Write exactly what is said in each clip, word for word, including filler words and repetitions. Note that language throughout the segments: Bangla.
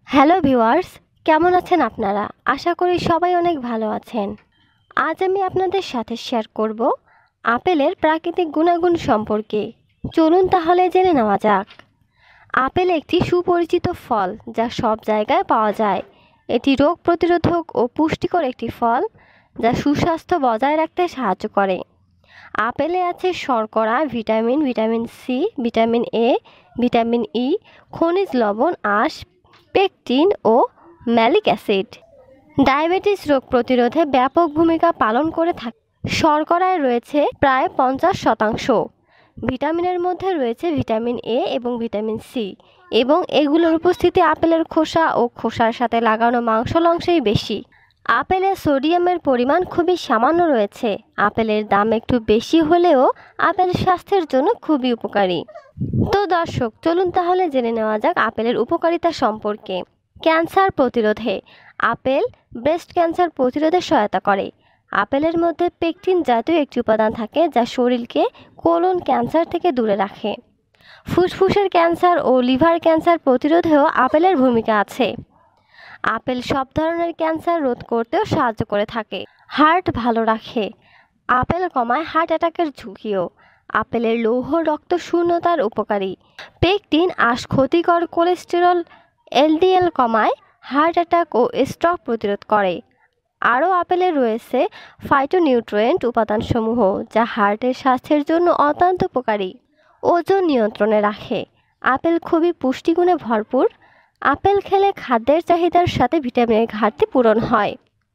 হ্যালো ভিউয়ার্স, কেমন আছেন আপনারা? আশা করি সবাই অনেক ভালো আছেন। আজ আমি আপনাদের সাথে শেয়ার করব আপেলের প্রাকৃতিক গুণাগুণ সম্পর্কে। চলুন তাহলে জেনে নেওয়া যাক। আপেল একটি সুপরিচিত ফল যা সব জায়গায় পাওয়া যায়। এটি রোগ প্রতিরোধক ও পুষ্টিকর একটি ফল যা সুস্বাস্থ্য বজায় রাখতে সাহায্য করে। আপেলে আছে শর্করা, vitamin, vitamin C, vitamin A, vitamin E, খনিজ লবণ, আঁশ, পেকটিন ও ম্যালিক অ্যাসিড। ডায়াবেটিস রোগ প্রতিরোধে ব্যাপক ভূমিকা পালন করে থাকে। শর্করায় রয়েছে প্রায় পঞ্চাশ শতাংশ। ভিটামিনের মধ্যে রয়েছে ভিটামিন এ এবং ভিটামিন সি, এবং এগুলোর উপস্থিতি আপেলের খোসা ও খোসার সাথে লাগানো মাংসল অংশেই বেশি। আপেলে সোডিয়ামের পরিমাণ খুবই সামান্য রয়েছে। আপেলের দাম একটু বেশি হলেও আপেল স্বাস্থ্যের জন্য খুবই উপকারী। তো দর্শক, চলুন তাহলে জেনে নেওয়া যাক আপেলের উপকারিতা সম্পর্কে। ক্যান্সার প্রতিরোধে আপেল ব্রেস্ট ক্যান্সার প্রতিরোধে সহায়তা করে। আপেলের মধ্যে পেকটিন জাতীয় একটি উপাদান থাকে যা শরীরকে কোলন ক্যান্সার থেকে দূরে রাখে। ফুসফুসের ক্যান্সার ও লিভার ক্যান্সার প্রতিরোধেও আপেলের ভূমিকা আছে। আপেল সব ধরনের ক্যান্সার রোধ করতেও সাহায্য করে থাকে। হার্ট ভালো রাখে। আপেল কমায় হার্ট অ্যাটাকের ঝুঁকিও। আপেলের লৌহ রক্ত শূন্যতার উপকারী। পেকটিন আঁশ ক্ষতিকর কোলেস্টেরল এলডিএল কমায়, হার্ট অ্যাটাক ও স্ট্রোক প্রতিরোধ করে। আরও আপেলে রয়েছে ফাইটোনিউট্রিয়েন্ট উপাদানসমূহ যা হার্টের স্বাস্থ্যের জন্য অত্যন্ত উপকারী। ওজন নিয়ন্ত্রণে রাখে। আপেল খুবই পুষ্টিগুণে ভরপুর। আপেল খেলে খাদ্যের চাহিদার সাথে ভিটামিনের ঘাটতি পূরণ হয়।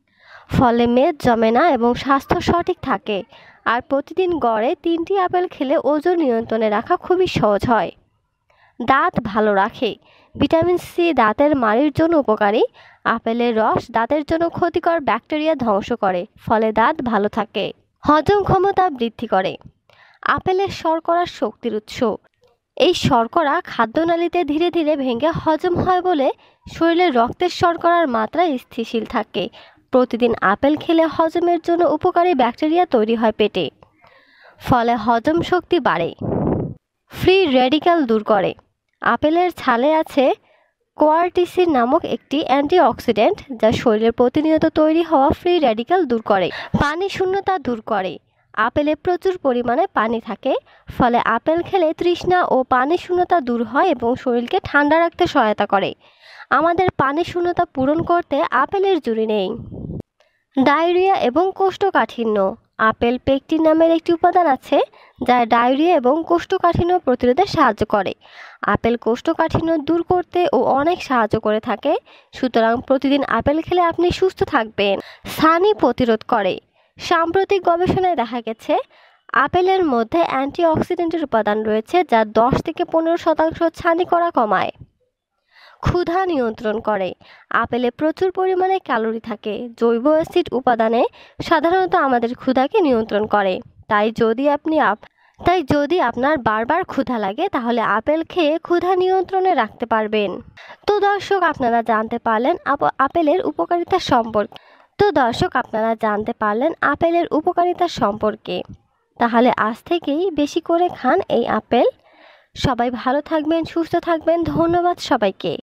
ফলে মেদ জমে না এবং স্বাস্থ্য সঠিক থাকে। আর প্রতিদিন গড়ে তিনটি আপেল খেলে ওজন নিয়ন্ত্রণে রাখা খুবই সহজ হয়। দাঁত ভালো রাখে। ভিটামিন সি দাঁতের মাড়ির জন্য উপকারী। আপেলের রস দাঁতের জন্য ক্ষতিকর ব্যাকটেরিয়া ধ্বংস করে, ফলে দাঁত ভালো থাকে। হজম ক্ষমতা বৃদ্ধি করে। আপেলের শর্করা শক্তির উৎস। এই শর্করা খাদ্যনালীতে ধীরে ধীরে ভেঙে হজম হয় বলে শরীরে রক্তের শর্করার মাত্রা স্থিতিশীল থাকে। প্রতিদিন আপেল খেলে হজমের জন্য উপকারী ব্যাকটেরিয়া তৈরি হয় পেটে, ফলে হজম শক্তি বাড়ে। ফ্রি রেডিক্যাল দূর করে। আপেলের ছালে আছে কোয়ারটিসিন নামক একটি অ্যান্টিঅক্সিডেন্ট যা শরীরের প্রতিনিয়ত তৈরি হওয়া ফ্রি রেডিক্যাল দূর করে। পানি শূন্যতা দূর করে। আপেলে প্রচুর পরিমাণে পানি থাকে, ফলে আপেল খেলে তৃষ্ণা ও পানি শূন্যতা দূর হয় এবং শরীরকে ঠান্ডা রাখতে সহায়তা করে। আমাদের পানি শূন্যতা পূরণ করতে আপেলের জুড়ি নেই। ডায়রিয়া এবং কোষ্ঠকাঠিন্য। আপেল পেকটিন নামের একটি উপাদান আছে যা ডায়রিয়া এবং কোষ্ঠকাঠিন্য প্রতিরোধে সাহায্য করে। আপেল কোষ্ঠকাঠিন্য দূর করতে ও অনেক সাহায্য করে থাকে। সুতরাং প্রতিদিন আপেল খেলে আপনি সুস্থ থাকবেন। ছানি প্রতিরোধ করে। সাম্প্রতিক গবেষণায় দেখা গেছে আপেলের মধ্যে অ্যান্টিঅক্সিডেন্টের উপাদান রয়েছে যা দশ থেকে পনেরো শতাংশ ছানি করা কমায়। ক্ষুধা নিয়ন্ত্রণ করে। আপেলে প্রচুর পরিমাণে ক্যালোরি থাকে। জৈব অ্যাসিড উপাদানে সাধারণত আমাদের ক্ষুধাকে নিয়ন্ত্রণ করে। তাই যদি আপনি আপ তাই যদি আপনার বারবার ক্ষুধা লাগে তাহলে আপেল খেয়ে ক্ষুধা নিয়ন্ত্রণে রাখতে পারবেন। তো দর্শক, আপনারা জানতে পারলেন আপেলের উপকারিতা সম্পর্কে তো দর্শক আপনারা জানতে পারলেন আপেলের উপকারিতা সম্পর্কে। তাহলে আজ থেকেই বেশি করে খান এই আপেল। সবাই ভালো থাকবেন, সুস্থ থাকবেন। ধন্যবাদ সবাইকে।